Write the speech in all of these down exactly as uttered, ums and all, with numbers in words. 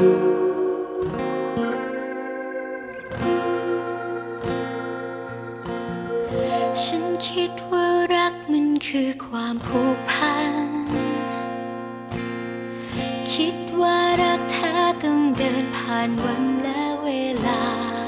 ฉันคิดว่ารักมันคือความผูกพันคิดว่ารักแท้ต้องเดินผ่านวันและเวลา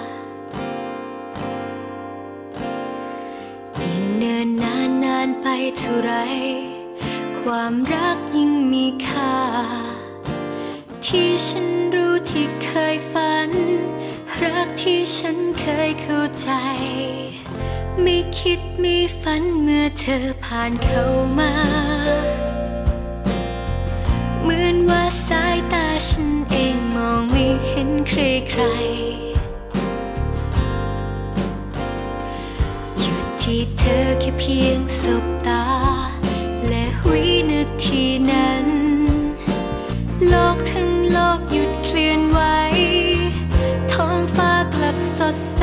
ยิ่งเนินนานนานไปเท่าไรความรักยิ่งมีค่าที่ฉันรู้ที่เคยฝันรักที่ฉันเคยเข้าใจไม่คิดไม่ฝันเมื่อเธอผ่านเข้ามาเหมือนว่าสายตาฉันเองมองไม่เห็นใครใครหยุดที่เธอแค่เพียงสบตาและวินาทีนั้นโลกทั้งโลกหยุดเคลื่อนไหวท้องฟ้ากลับสดใส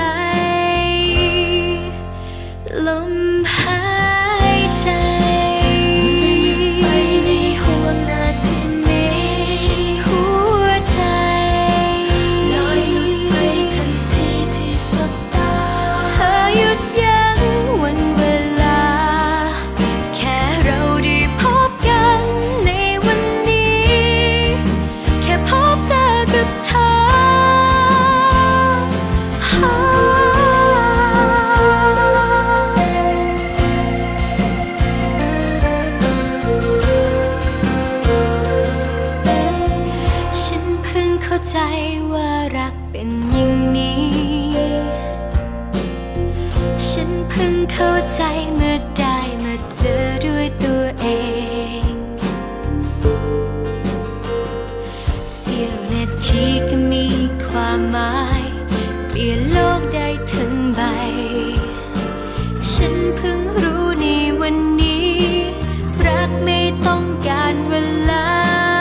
ลมหายใจไปในห่วงนาทีนี้ฉันหัวใจลอยหลุดไปทันทีที่สบตาเธอหยุดยั้งวันเวลาแค่เราได้พบกันในวันนี้แค่พบเจอกับเธอเข้าใจว่ารักเป็นอย่างนี้ฉันเพิ่งเข้าใจเมื่อได้มาเจอด้วยตัวเองเสี้ยวนาทีก็มีความหมายเปลี่ยนโลกได้ทั้งใบฉันเพิ่งรู้ในวันนี้รักไม่ต้องการเวลา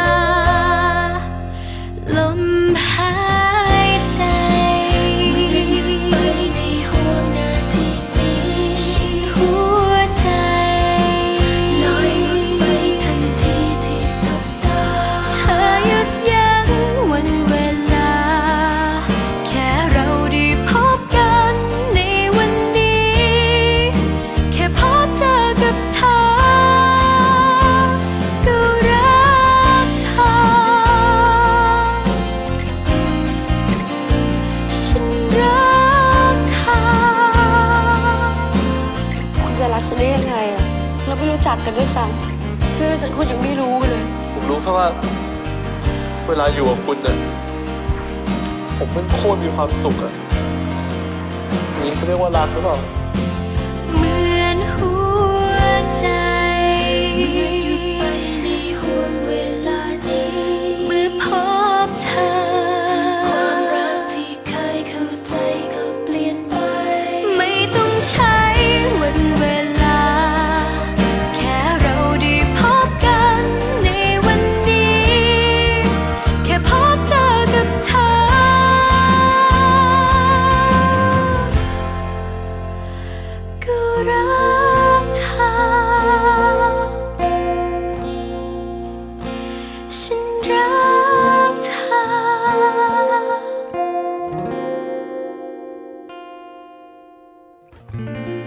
ลมหายใจไปในห่วงนาทีนี้ฉันหัวใจลอยหลุดไปทันทีที่สบตาเธอหยุดยั้งวันเวลาแค่เราได้พบกันในวันนี้แค่พบเจอกับเธอก็รักเธอจะรักฉันได้ยังไงอะเราไม่รู้จักกันด้วยซ้ำชื่อฉันคุณยังไม่รู้เลยผมรู้แค่ว่าเวลาอยู่กับคุณเนี่ยผมเป็นโคตรมีความสุขอะนี่เขาเรียกว่ารักหรือเปล่าเหมือนหัวใจหยุดไปในห่วงเวลานี้เมื่อพบเธอความรักที่เคยเข้าใจก็เปลี่ยนไปไม่ต้องใช้วันเวลาแค่เราได้พบกันในวันนี้แค่พบเจอกับเธอก็รักเธอฉันรักเธอ